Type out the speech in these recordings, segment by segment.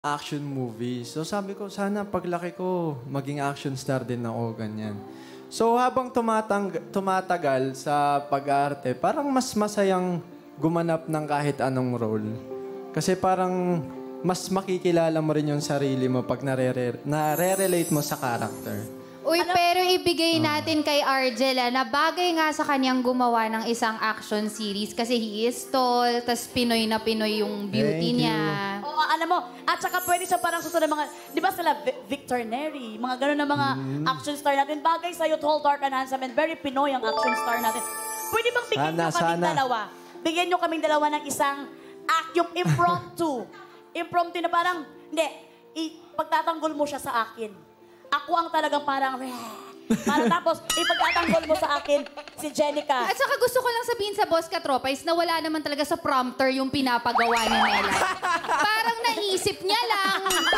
action movie. So sabi ko, sana paglaki ko, maging action star din ako, ganyan. So habang tumatagal sa pag-arte, parang mas masayang gumanap ng kahit anong role. Kasi parang mas makikilala mo rin yung sarili mo pag nare-relate mo sa character. Uy, pero ibigay natin kay Argel na bagay nga sa kanyang gumawa ng isang action series kasi he is tall, tas Pinoy na Pinoy yung beauty niya. Oo, alam mo, at saka pwede siya parang susunod mga, di ba sila Victor Neri, mga gano'n na mga action star natin. Bagay sa'yo, tall, dark, and handsome, and very Pinoy ang action star natin. Pwede bang bigyan nyo kaming dalawa? Bigyan nyo kaming dalawa ng isang act, yung impromptu. Impromptu na parang, hindi, pagtatanggol mo siya sa akin. Ako ang talagang parang, para tapos, ipagtatanggol mo sa akin si Jenica. At saka gusto ko lang sabihin sa Boss Katropais na wala naman talaga sa prompter yung pinapagawa ni Nela. Parang naisip niya lang.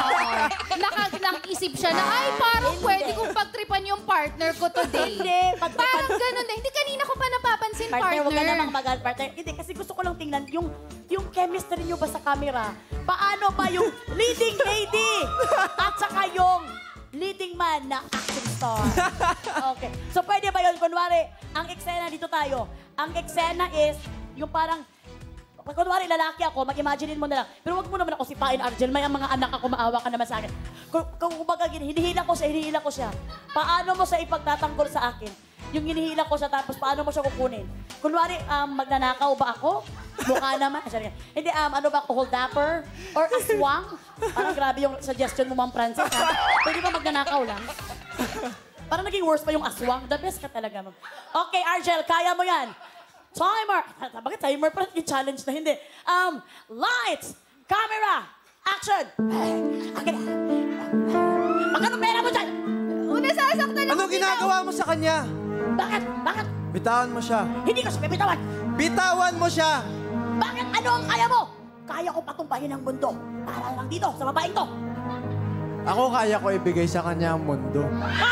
Nakisip siya na, ay, parang pwede kong pagtripan yung partner ko today. Hindi, parang ganun na. Hindi, kanina ko pa napapansin, partner. Huwag ka namang partner. Hindi, kasi gusto ko lang tingnan yung chemistry niyo ba sa camera. Paano ba yung leading lady at saka yung leading man na action star. Okay. So, pwede ba yun? Kunwari, ang eksena dito tayo. Ang eksena is, yung parang, kunwari, lalaki ako, mag-imaginein mo na lang. Pero wag mo naman ako sipain, Argel. May mga anak ako, maawa ka naman sa akin. Kung kumbaga, hinihila ko siya. Paano mo siya ipagtatanggol sa akin? Yung hinihila ko siya, tapos paano mo siya kukunin? Kunwari, magnanakaw ba ako? Mukha naman. Hindi, ano ba ako, hold-upper? Or aswang? Parang grabe yung suggestion mo, Ma'am Frances, ha? Pwede ba magnanakaw lang? Parang naging worse pa yung aswang. The best ka talaga, Ma'am. Okay, Argel, kaya mo yan. Timer! Bakit timer? Parang yung challenge na hindi. Lights! Camera! Action! Akin na. Magkano pera mo dyan? Nasasaktan ako. Anong ginagawa mo sa kanya? Bakit? Bakit? Bitawan mo siya. Hindi ko siya bibitawan. Bitawan mo siya! Bakit? Ano ang kaya mo? Kaya ko patumpahin ang mundo para lang dito, sa babaeng to. Ako kaya ko ibigay sa kanya ang mundo.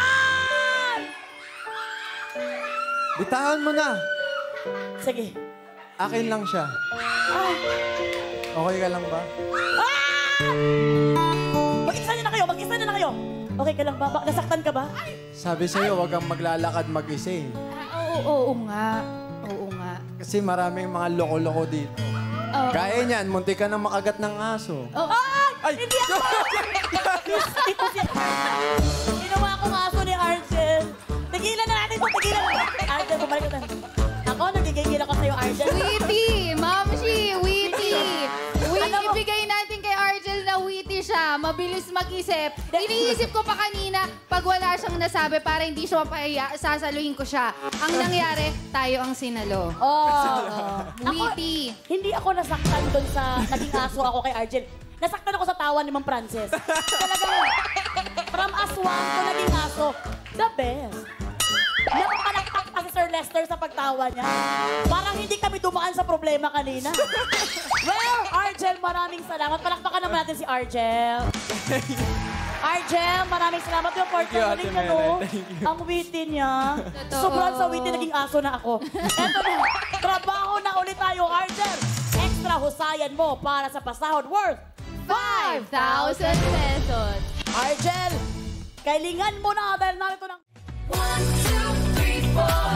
Bitawan mo na. Sige. Akin lang siya. Okay ka lang ba? Mag-isa na kayo, mag-isa na kayo. Okay ka lang ba? Nasaktan ka ba? Sabi sa'yo, huwag kang maglalakad mag-isa eh. Oo nga. Oo nga. Kasi maraming mga loko-loko dito. Gaya niyan, munti ka na makagat ng aso. Ay! Hindi ako! Ito siya. Ginawa kong aso ni Argel. Tigilan na natin ito, tigilan na. Argel, bumalik ka na. Ako, nagigigil ako sa'yo, Argel. Witty! Mamshi! Witty! Ibigay natin kay Argel na witty siya. Mabilis mag-isip. Iniisip ko pa kanina, pag wala siyang nasabi para hindi siya mapahiya, sasaluhin ko siya. Ang nangyari, tayo ang sinalo. Witty. Hindi ako nasaktan doon sa naging aso ako kay Argel. Nasaktan ako sa tawa ni Ma'am Frances. Talagang, from aswang to naging aso, the best. Nakapalakpak pa si Sir Lester sa pagtawa niya. Parang hindi kami dumaan sa problema kanina. Well, Argel, maraming salamat. Palakpakan naman natin si Argel. Argel, maraming salamat yung partner ulit niya, no? Ang witty niya. Sobrang sa witty, naging aso na ako. Eto na, trabaho na ulit tayo, Argel. Extra husayan mo para sa pasahod worth 5,000 pesos. Argel, kailingan mo na dahil narito ng... 1, 2, 3, 4